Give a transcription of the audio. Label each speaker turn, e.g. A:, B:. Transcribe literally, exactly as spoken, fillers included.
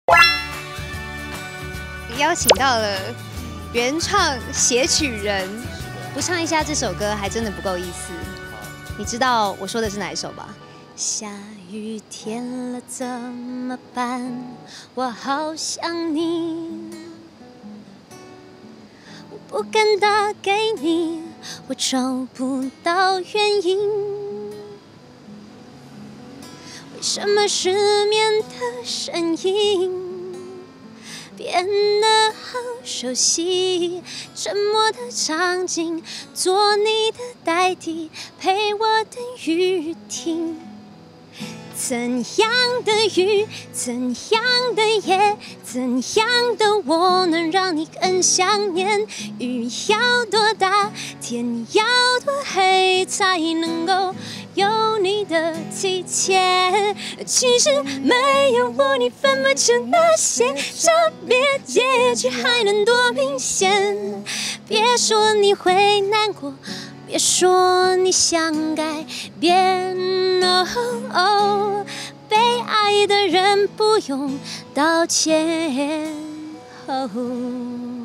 A: 邀请到了原创写曲人，不唱一下这首歌还真的不够意思。你知道我说的是哪一首吧？下雨天了怎么办？我好想你，我不敢打给你，我找不到原因。为什么失眠的声音变得好熟悉？沉默的场景，做你的代替，陪我等雨停。怎样的雨，怎样的夜，怎样的我能让你更想念？雨要多大，天要多黑，才能够有你的体贴？其实没有我，你分不清那些差别，结局还能多明显？别说你会难过，别说你想改变。哦哦，被爱的人不用道歉。哦